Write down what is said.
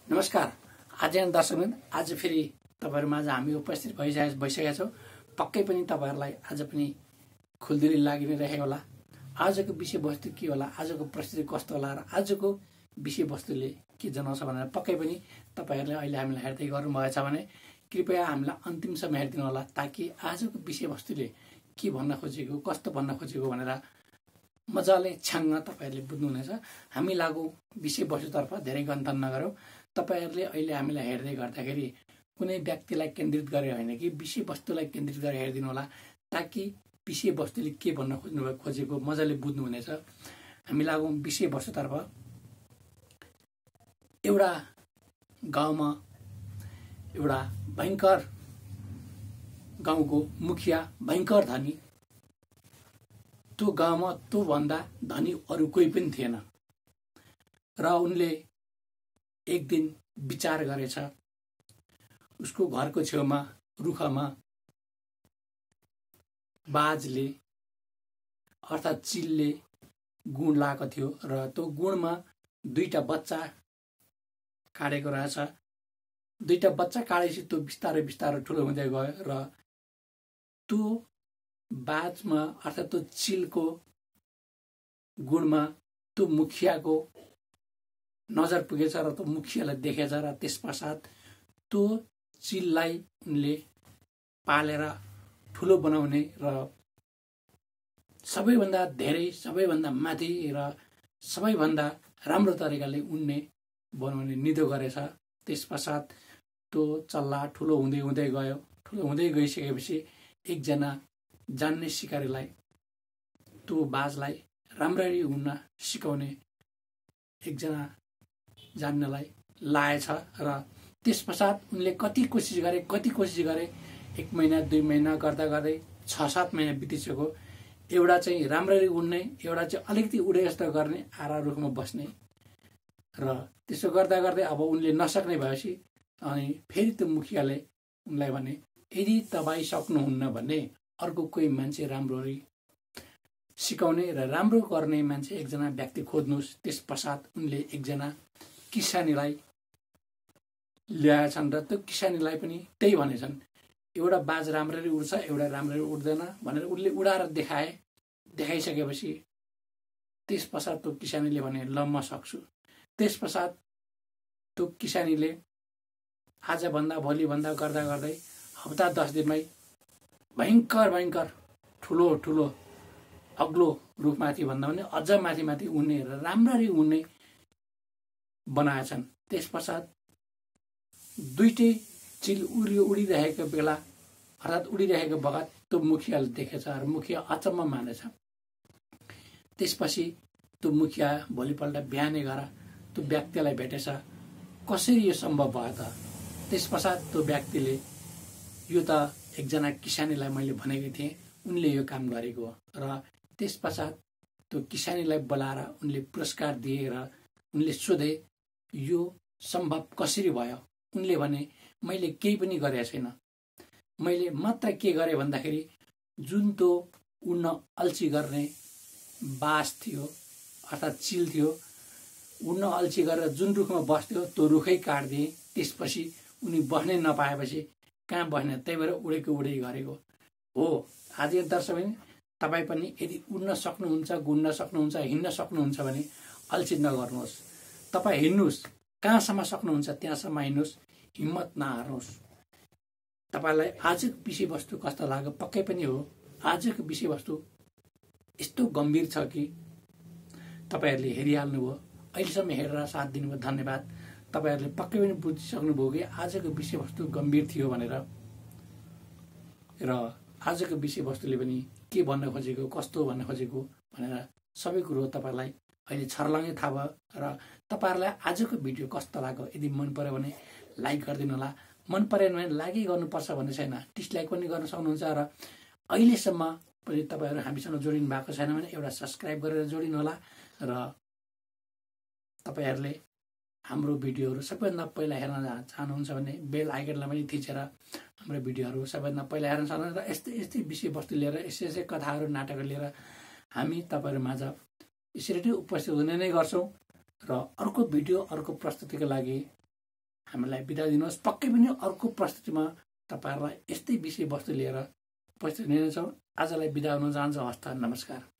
नमस्कार। आदरणीय दर्शकवृन्द, आज फेरि तपाईहरुमाझ हामी उपस्थित भइसकेका छौं। पक्कै पनि तपाईहरुलाई आज पनि खुल्दिली लागि नै रहेको होला। आजको विषयवस्तु के होला, आजको प्रस्तुति कस्तो होला र आजको विषयवस्तुले के जनाउँछ भनेर पक्कै पनि तपाईहरुले अहिले हामीलाई हेर्दै गर्नुभएको छ भने कृपया हामीलाई अन्तिमसम्म हेरिदिनु होला, ताकि आजको विषयवस्तुले के भन्न खोजेको, कस्तो भन्न खोजेको भनेर मजाले छ्याङ्ग तपाईहरुले बुझ्नुहुनेछ। हामी लागू विषयवस्तुतर्फ धेरै गन्थन नगरौँ। तपाईहरुले अहिले हामीलाई हेर्दै गर्दाखेरि कुनै व्यक्तिलाई केन्द्रित गरेर हैन कि विषयवस्तुलाई केन्द्रित गरेर हेरिदिनु होला, ताकि विषयवस्तुले के भन्न खोजेको मजाले बुझ्नुहुनेछ। हामी लागू विषयवस्तुतर्फ। एउटा गाउँमा एउटा भयंकर गाउँको मुखिया भयंकर धनी। त्यो गाउँमा त्यो भन्दा धनी अरु कोही पनि थिएन र उनले एक दिन विचार गरेछ। उसको घरको छेउमा रुखमा बाजले अर्थात चिलले गुण लगाएको थियो र त्यो गुणमा दुईटा बच्चा काटेको रहेछ। दुईटा बच्चा काटेपछि त्यो बिस्तारै बिस्तारै ठुलो हुँदै गयो र त्यो बाजमा अर्थात त्यो चिलको गुणमा त्यो मुखियाको नजर पुगेछ र त्यो मुखियालाई देखेछ र त्यसपश्चात त्यो चिललाई उनले पालेर ठुलो बनाउने र सबैभन्दा धेरै, सबैभन्दा माथि र सबैभन्दा राम्रो तरिकाले उनले बनाउने निधो गरेछ। त्यसपश्चात त्यो चल्ला ठुलो हुँदै हुँदै गयो। ठुलो हुँदै गइसकेपछि एकजना जान्ने सिकारीलाई त्यो बाजलाई राम्ररी हुन सिकाउने एकजना जान्नलाई लाएछ र त्यसपश्चात उनले कति कोसिस गरे। 1 महिना 2 महिना गर्दा गर्दै 6-7 महिना बितिसक्यो। एउटा चाहिँ राम्ररी उड्ने, एउटा चाहिँ अलिकति उडे जस्तो गर्ने, आरा रुखमा बस्ने र त्यसो गर्दा गर्दै अब उनले नसक्ने भएपछि अनि फेरि त्यो मुखियाले उनलाई भने, यदि तपाई सक्नुहुन्न भने अर्को कोही मान्छे राम्ररी सिकाउने र राम्रो गर्ने मान्छे एकजना व्यक्ति खोज्नुस्। त्यसपश्चात उनले एकजना किसानीलाई ल्याएछन् र त्यो किसानीलाई पनि त्यही भनेछन्, एउटा बाज राम्ररी उड्छ, एउटा राम्ररी उड्दैन भनेर उनले उडाएर देखाइसकेपछि त्यसपश्चात त्यो किसानीले भने, ल म सक्छु। त्यसपश्चात त्यो किसानीले आजभन्दा भोलिभन्दा गर्दा गर्दै हप्ता 10 दिनमै भयंकर ठुलो ठुलो अग्लो रुखमाथि भन्दा पनि अझ माथि माथि उड्ने र राम्ररी उड्ने बनाएछन्। त्यसपश्चात दुईटै चिल उडिरहेको बेला अर्थात उडिरहेको बखत त्यो मुखियाले देखेछ र मुखिया अचम्म मानेछ। त्यसपछि त्यो मुखिया भोलिपल्ट बिहानै गएर त्यो व्यक्तिलाई भेटेछ। कसरी यो सम्भव भयो त? त्यसपश्चात त्यो व्यक्तिले, यो त एकजना किसानीलाई मैले भनेको थिएँ, उनले यो काम गरेको हो र त्यसपश्चात त्यो किसानीलाई बोलाएर उनले पुरस्कार दिए र उनले सोधे, यो सम्भव कसरी भयो? उनले भने, मैले केही पनि गरेको छैन। मैले मात्र के गरेँ भन्दाखेरि जुन त्यो उड्न अल्छी गर्ने बाज थियो अर्थात चिल थियो, उड्न अल्छी गरेर जुन रुखमा बस्थ्यो त्यो रुखै काट्दिए। त्यसपछि उनी बस्नै नपाएपछि कहाँ बस्ने, त्यही भएर उडेको गरेको हो। आज दर्शक, तपाईँ पनि यदि उड्न सक्नुहुन्छ, गुड्न सक्नुहुन्छ, हिँड्न सक्नुहुन्छ भने अल्छी नगर्नुहोस्। तपाईँ हिँड्नुहोस्, कहाँसम्म सक्नुहुन्छ त्यहाँसम्म हिँड्नुहोस्, हिम्मत नहार्नुहोस्। तपाईलाई आजको विषयवस्तु कस्तो लाग्यो? पक्कै पनि हो, आजको विषयवस्तु यस्तो गम्भीर छ कि तपाईहरुले हेरिहाल्नुभयो। अहिलेसम्म हेरेर साथ दिनुभयो, धन्यवाद। तपाईहरुले पक्कै पनि बुझिसक्नुभयो कि आजको विषयवस्तु गम्भीर थियो भनेर र आजको विषयवस्तुले पनि के भन्न खोजेको, कस्तो भन्न खोजेको भनेर सबै कुरो तपाईलाई अहिले छर्लङ्गै थाहा भयो। र तपाईहरुलाई आजको भिडियो कस्तो लाग्यो? यदि मन पर्यो भने लाइक गरिदिनु होला। मन परेन भने लागि गर्नुपर्छ भन्ने छैन, डिसलाइक पनि गर्न सक्नुहुन्छ। र अहिलेसम्म पनि तपाईहरु हामीसँग जोडिनु भएको छैन भने एउटा सब्स्क्राइब गरेर जोडिनु होला र तपाईहरुले हाम्रो भिडियोहरु सबैभन्दा पहिला हेर्न चाहनुहुन्छ भने बेल आइकनलाई पनि थिचेर हाम्रो भिडियोहरु सबैभन्दा पहिला हेर्न सक्नुहुन्छ। र यस्तै विषयवस्तु लिएर, यस्तै कथाहरु, नाटकहरु लिएर हामी तपाईहरु माझ यसरी नै उपस्थित हुने नै गर्छौं। र अर्को भिडियो, अर्को प्रस्तुतिको लागि हामीलाई बिदा दिनुहोस्। पक्कै पनि अर्को प्रस्तुतिमा तपाईँहरूलाई यस्तै विषयवस्तु लिएर उपस्थित हुनेछौँ। आजलाई बिदा हुन चाहन्छु। हस्त, नमस्कार।